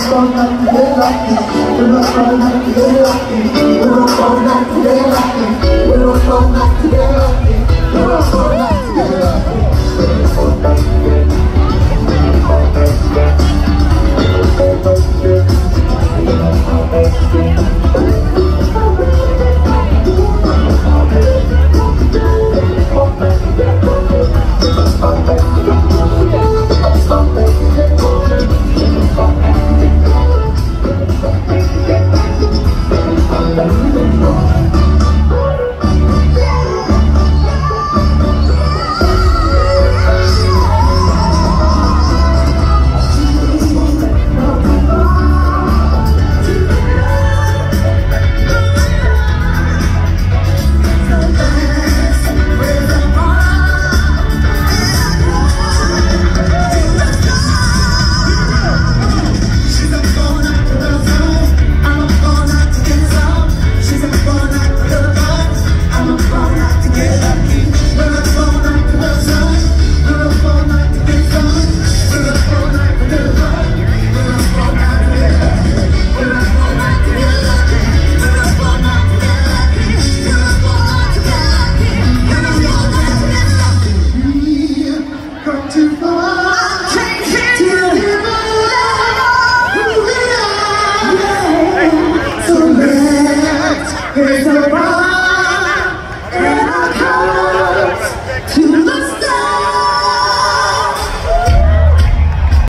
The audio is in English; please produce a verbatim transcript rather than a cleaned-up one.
phone not to get lucky. We're not phone not to get lucky. We're not phone not to get lucky. We're not phone not to get lucky. We're not phone not